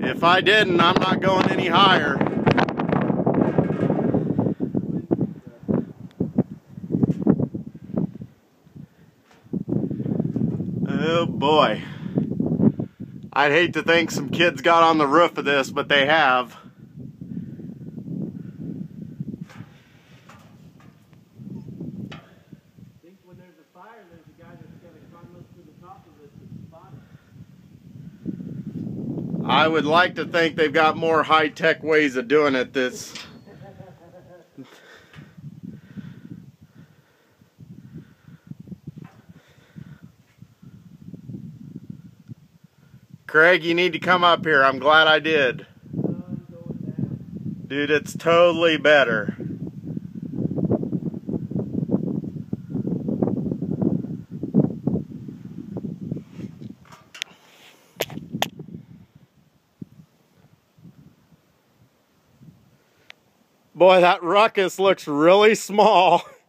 If I didn't, I'm not going any higher. Oh boy. I'd hate to think some kids got on the roof of this, but they have. I think when there's a fire, there's a guy that's got to climb up to the top of this and spot it. I would like to think they've got more high-tech ways of doing it. This. Craig, you need to come up here. I'm glad I did. Dude, it's totally better. Boy, that ruckus looks really small.